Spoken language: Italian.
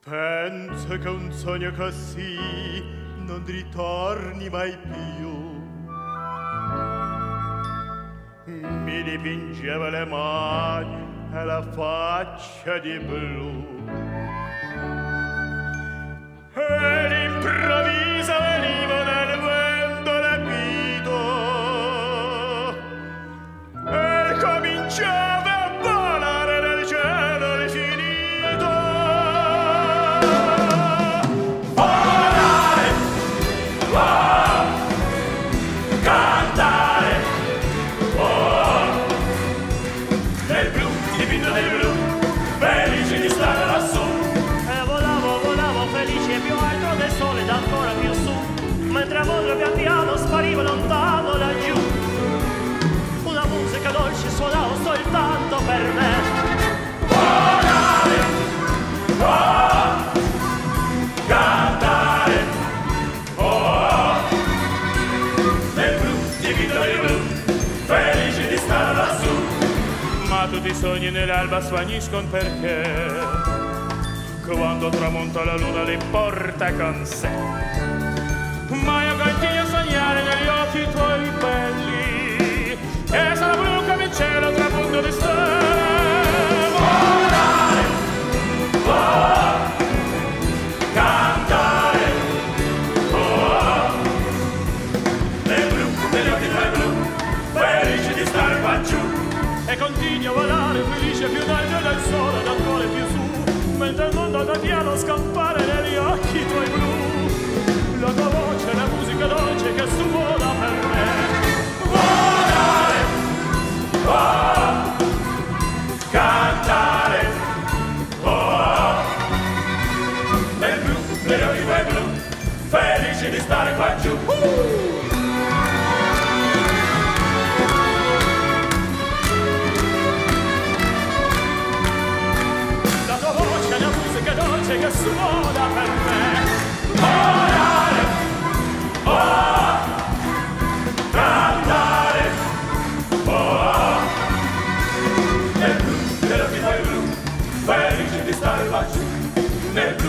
Penso che un sogno così non ritorni mai più. Mi dipingeva le mani e la faccia di blu. E d'improvviso venivo nel vento rapido e cominciava a volare nel cielo infinito. Volare, oh, cantare, oh, nel blu, dipinto nel blu, felice di stare lassù. Più alto del sole ed ancora più su, mentre a volte pian piano spariva lontano laggiù. Una musica dolce suonava soltanto per me. Volare, oh, cantare, oh, nel blu, dipinto nel blu, felice di stare lassù. Ma tutti i sogni nell'alba svaniscono perché quando tramonta la luna li porta con sé. Ma io continuo a sognare negli occhi tuoi belli, e sarà blu come il cielo tramonto di stelle. Volare, oh, cantare, oh, nel blu, negli occhi tuoi blu, felice di stare qua giù. E continuo a volare felice più in alto del sole ed ancora più su, mentre il mondo da piano scampare negli occhi tuoi blu. La tua voce è la musica dolce che suona per me. Volare, oh, cantare, oh, nel blu, negli occhi tuoi blu, felice di stare qua giù. Che suona per me. Volare, oh, cantare, oh, nel blu, negli occhi tuoi blu, felice di stare laggiù, nel blu.